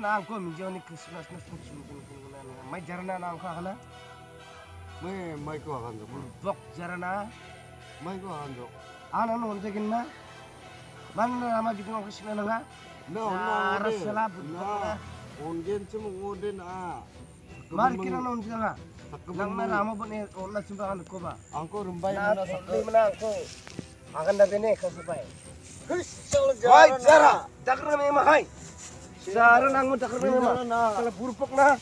na angko minjau ni Christmas na suci kuna na mai jarana na angko kana mai ko akan do bok jarana mai ko akan do ana no onte kinna man nama bikin angko sina nga no rasala budna ongen cuma ngoden mar kina no onte nga nang na rama bone onna simba kan ko ba angko rumbai na sakli mana angko akan da bene kasapai Hai jara dakra me mahai jara nang dakra me mah kalau burpok na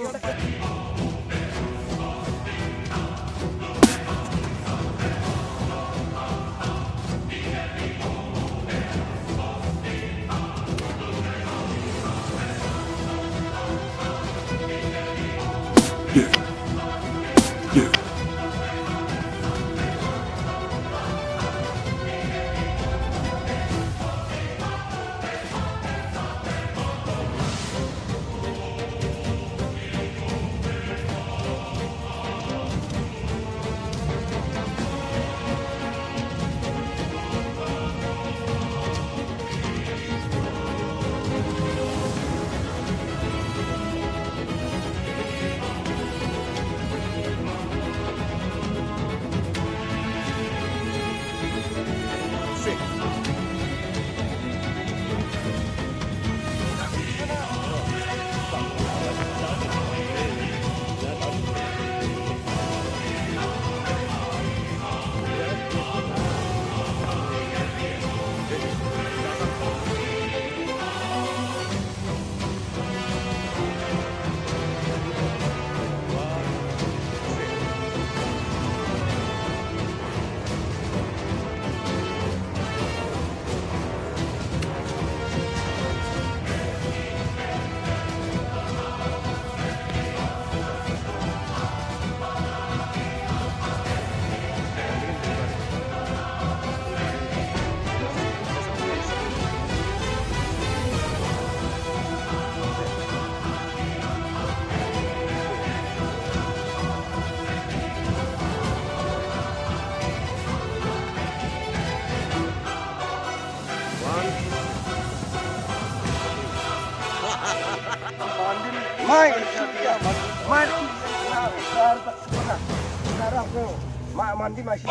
sekarang aku mandi masih